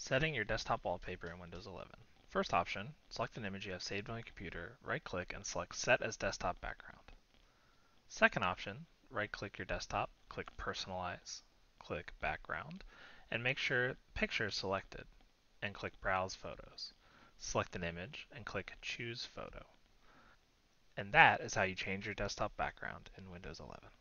Setting your desktop wallpaper in Windows 11. First option, select an image you have saved on your computer, right-click and select Set as Desktop Background. Second option, right-click your desktop, click Personalize, click Background, and make sure Picture is selected, and click Browse Photos. Select an image and click Choose Photo. And that is how you change your desktop background in Windows 11.